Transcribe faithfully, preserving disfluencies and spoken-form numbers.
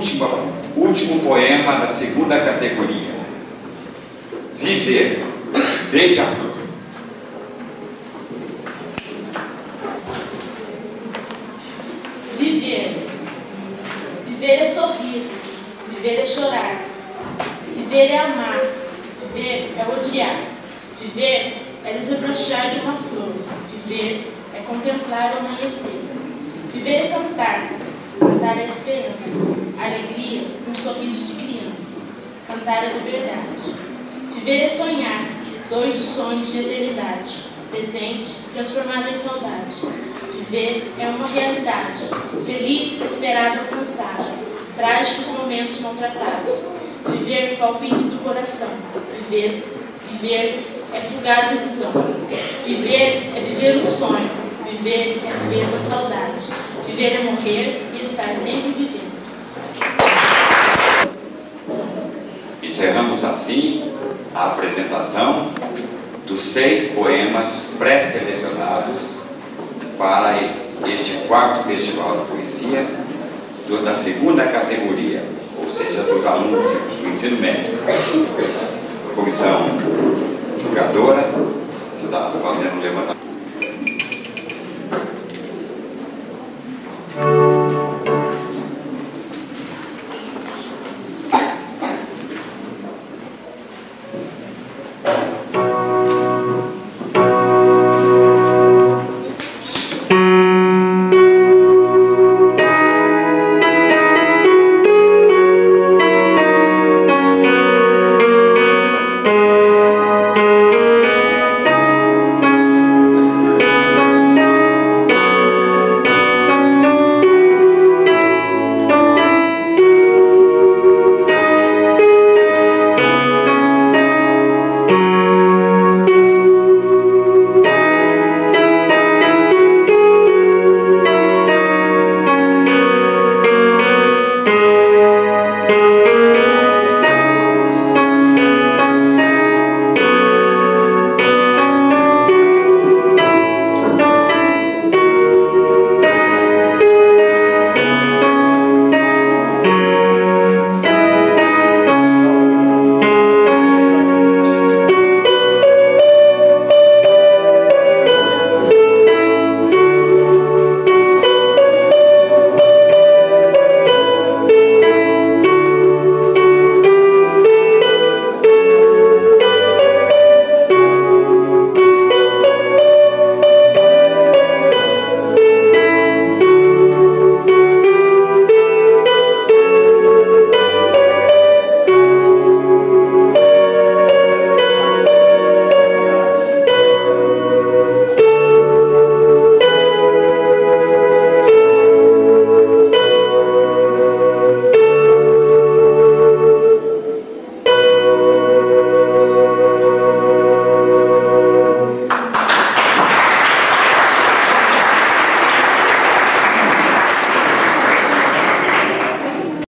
último, último poema da segunda categoria. Viver. Beija-flor. Viver. Viver é sorrir. Viver é chorar. Viver é amar. Viver é odiar. Viver é desabrochar de uma flor. Viver é contemplar o amanhecer. Viver é cantar. Cantar é esperança. Alegria, um sorriso de criança. Cantar é liberdade. Viver é sonhar. Doidos sonhos de eternidade. Presente, transformado em saudade. Viver é uma realidade. Feliz, esperado, alcançado. Trágicos momentos maltratados. Viver palpites do coração. Viver, viver é fugaz ilusão. Viver é viver um sonho. Viver é viver com saudade. Viver é morrer e estar sempre vivendo. Encerramos assim a apresentação dos seis poemas pré-selecionados para este quarto Festival de Poesia do, da segunda categoria, ou seja, dos alunos do ensino médio. Comissão julgadora